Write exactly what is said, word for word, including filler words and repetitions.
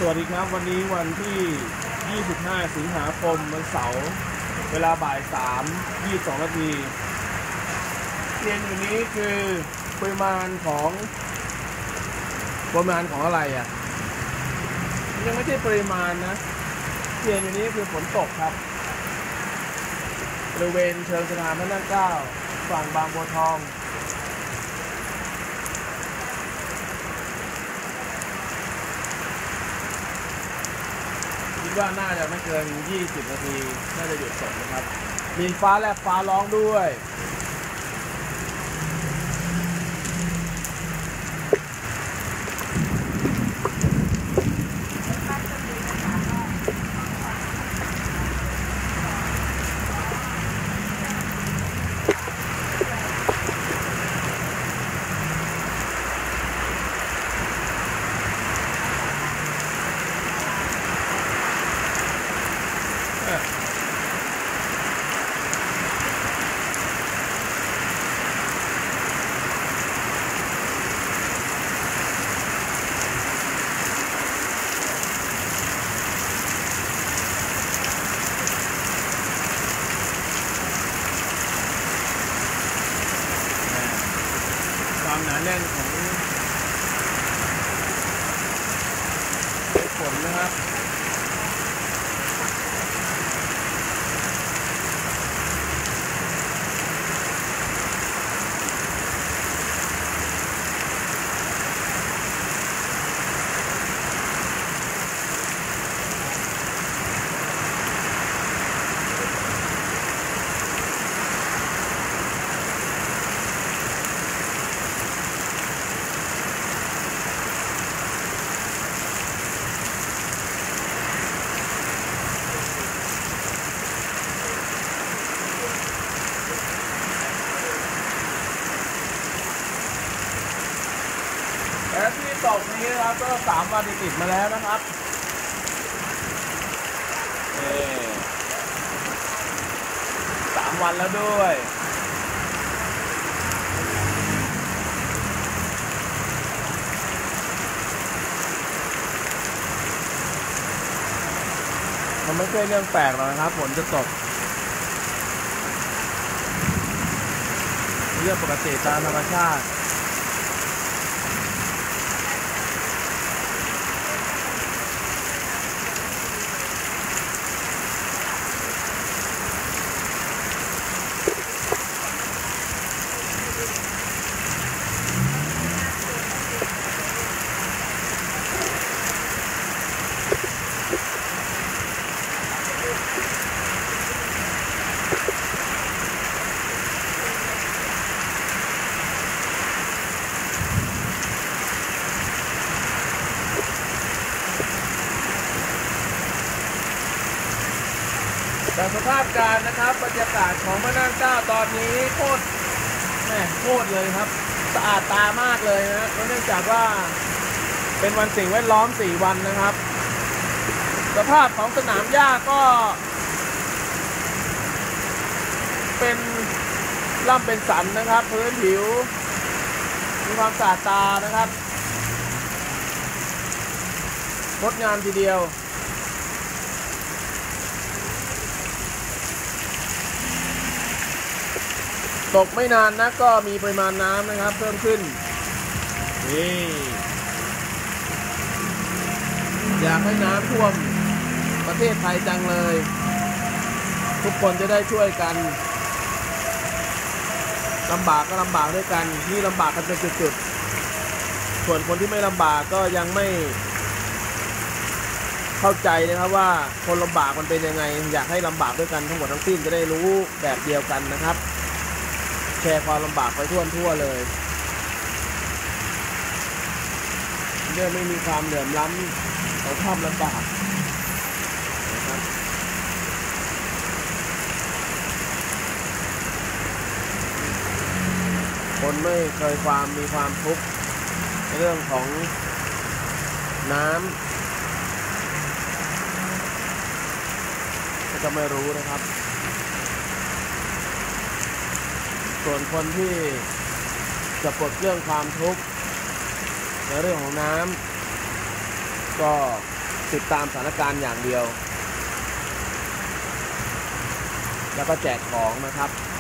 วัสดีครับวันนี้วันที่ยี่สิบห้าสิงหาคมวันเสาร์เวลาบ่ายสามยี่สิบสองนาทีเรียนอยู่นี้คือปริมาณของปริมาณของอะไรอ่ะยังไม่ใช่ปริมาณนะเรียนอยู่นี้คือฝนตกครับบริเวณเชิงสะพานพระนั่งเกล้าฝั่งบางบัวทองคิดว่าน่าจะไม่เกินยี่สิบนาทีน่าจะหยุดตกนะครับมีฟ้าแลบฟ้าร้องด้วยความหนาแน่นของฝนนะครับและที่ตกนี้นะครับก็สามวันติดมาแล้วนะครับสามวันแล้วด้วยมันไม่ใช่เรื่องแปลกหรอกนะครับฝนจะตกเรื่องปกติตามธรรมชาติแต่สภาพการนะครับบรรยากาศของพระนั่งเกล้าตอนนี้โคตรแม่โคตรเลยครับสะอาดตามากเลยนะเนื่องจากว่าเป็นวันสิ่งแวดล้อมสี่วันนะครับสภาพของสนามหญ้าก็เป็นล่ำเป็นสันนะครับพื้นผิวมีความสะอาดตานะครับงดงามทีเดียวตกไม่นานนะก็มีปริมาณน้ำนะครับเพิ่มขึ้นนี่อยากให้น้ำท่วมประเทศไทยจังเลยทุกคนจะได้ช่วยกันลำบากก็ลำบากด้วยกันนี่ลำบากกันเป็นจุดๆส่วนคนที่ไม่ลำบากก็ยังไม่เข้าใจนะครับว่าคนลำบากมันเป็นยังไงอยากให้ลำบากด้วยกันทั้งหมดทั้งสิ้นจะได้รู้แบบเดียวกันนะครับแชร์ความลำบากไปทั่วทั่วเลยเนื่องไม่มีความเหลื่อมล้ำของความลำบากนะครับคนไม่เคยความมีความทุกข์ในเรื่องของน้ำก็จะไม่รู้นะครับ ส่วนคนที่จะปลดเรื่องความทุกข์ในเรื่องของน้ำก็ติดตามสถานการณ์อย่างเดียวแล้วก็แจกของนะครับ